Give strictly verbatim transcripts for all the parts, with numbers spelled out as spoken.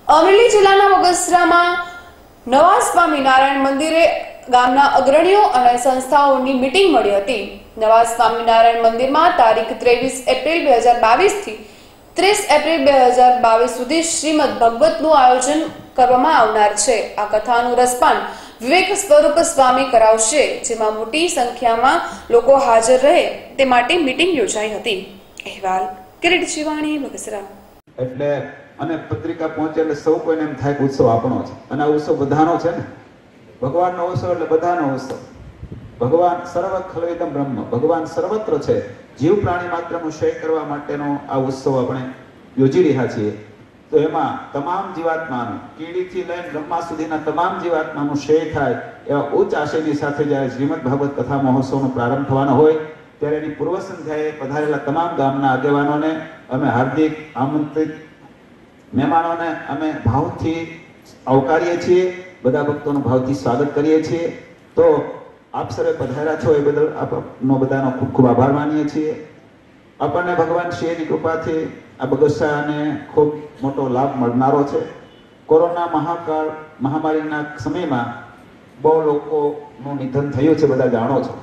અમરેલી જિલ્લાના બગસરામાં નવા સ્વામિનારાયણ મંદિરે ગામના અગ્રણીઓ અને સંસ્થાઓની મીટિંગ મળી હતી। નવા સ્વામિનારાયણ મંદિરમાં તારીખ ત્રેવીસ એપ્રિલ બે હજાર બાવીસ થી ત્રીસ એપ્રિલ બે હજાર બાવીસ સુધી શ્રીમદ ભગવતનું આયોજન કરવામાં આવનાર છે। આ કથાનું રસપાન વિવેક સ્વરૂપ સ્વામી કરાવશે, જેમાં મોટી સંખ્યામાં લોકો હાજર રહે તે માટે મીટિંગ યોજાઈ હતી। અહેવાલ કિરીટ જીવાણી, બગસરા। એટલે અને પત્રિકા પહોંચે એટલે સૌ કોઈને એમ થાય કે ઉત્સવ આપણો છે અને આ ઉત્સવ બધાનો છે ને। ભગવાનનો ઉત્સવ એટલે બધાનો ઉત્સવ। ભગવાન સર્વ ખલવિદમ બ્રહ્મ, ભગવાન સર્વત્ર છે। જીવ પ્રાણી માત્રનો ક્ષય કરવા માટેનો આ ઉત્સવ આપણે યોજી રહ્યા છીએ। તો એમાં તમામ જીવાત્માનું, કીડીથી લઈને બ્રહ્મા સુધીના તમામ જીવાત્માનું ક્ષય થાય એવા ઉચ્ચ આશયની સાથે જ્યારે શ્રીમદ ભાગવત કથા મહોત્સવનો પ્રારંભ થવાનો હોય ત્યારે એની પૂર્વ સંધ્યાએ પધારેલા તમામ ગામના આગેવાનોને અમે હાર્દિક આમંત્રિત મહેમાનોને અમે ભાવથી આવકારીએ છીએ, બધા ભક્તોનું ભાવથી સ્વાગત કરીએ છીએ। તો આપ સર્વે પધાર્યા છો એ બદલ આપનો બધાનો ખૂબ ખૂબ આભાર માનીએ છીએ। આપણને ભગવાન શ્રીની કૃપાથી આ બગસરાને ખૂબ મોટો લાભ મળનારો છે। કોરોના મહાકાળ મહામારીના સમયમાં બહુ લોકોનું નિધન થયું છે, બધા જાણો છો।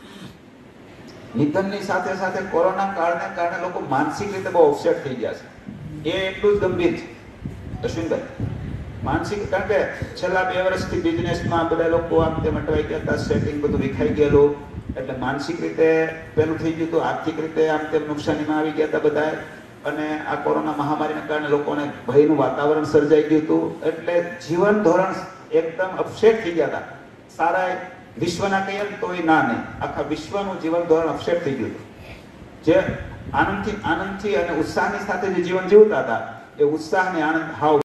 નિધનની સાથે સાથે કોરોના કાળને કારણે લોકો માનસિક રીતે બહુ અપસેટ થઈ ગયા છે। એ એટલું જ ગંભીર છે અશ્વિનભાઈ, માનસિક, કારણ કે છેલ્લા બે વર્ષથી બિઝનેસમાં બધા લોકો આમ તેમ અટવાઈ ગયા હતા, સેટિંગ બધું વિખાઈ ગયેલું, એટલે માનસિક રીતે પેલું થઈ ગયું હતું, આર્થિક રીતે આમ તેમ નુકસાનીમાં આવી ગયા હતા બધા। અને આ કોરોના મહામારીના કારણે લોકોને ભયનું વાતાવરણ સર્જાઈ ગયું હતું, એટલે જીવન ધોરણ એકદમ અપસેટ થઈ ગયા હતા। સારા વિશ્વના કહીએ તોય ના નહીં, આખા વિશ્વનું જીવન ધોરણ અપસેટ થઈ ગયું હતું। જે આનંદથી આનંદથી અને ઉત્સાહની સાથે જે જીવન જીવતા હતા એ ઉત્સાહ ને આનંદ હાવ